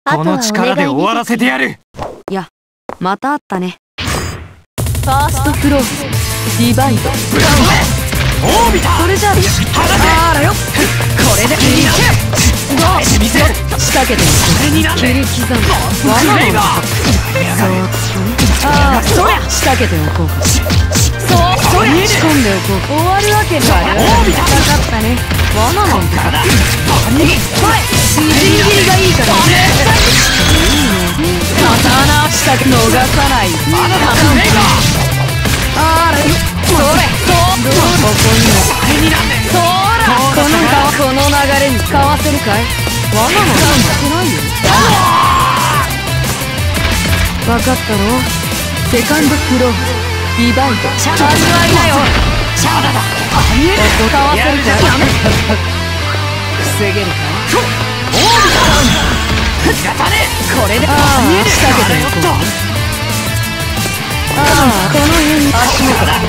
この力で終わらせてやる。 いや、またあったね。ファーストクローズディバイドオービター。 それじゃああらよ、これでいけ。仕掛けて切り刻む罠の中。ああ、そりゃ仕掛けておこうか。そりゃ仕込んでおこうか。終わるわけにはね。かかったね。罠の中だ。みじん切りがいいからね。いいね。刀仕掛け逃さない。あらよ、それここにもそら、この流れにかわせるかい。罠の中少ないよ。分かったろ。セカンドクローディバイド味わいなよ。シャダだ。かわせるかい。防げるかい。これで仕掛けておこう。ああ、この辺に足元だ。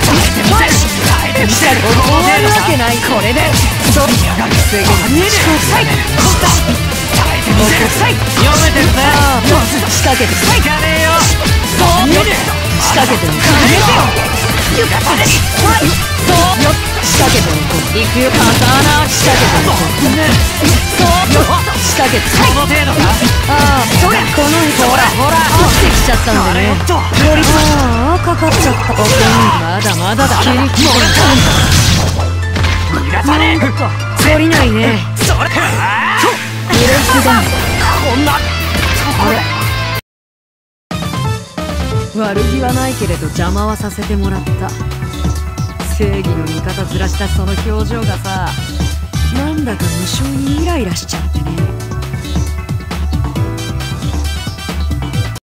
終わるわけない。これで防げる。 読めてるぜ。 仕掛けて仕掛けて仕掛けておこう。いくよ。刀仕掛けておこう。仕掛けてこの程度か。 ああ、そりゃこのほら落ちてきちゃったんでね。ああ、かかっちゃった。ここにまだまだだ。切り刻む。なんか懲りないね。 それブレイクダウン。 こんなあれ、悪気はないけれど邪魔はさせてもらった。正義の味方ずらしたその表情がさ、なんだか無性にイライラしちゃってね。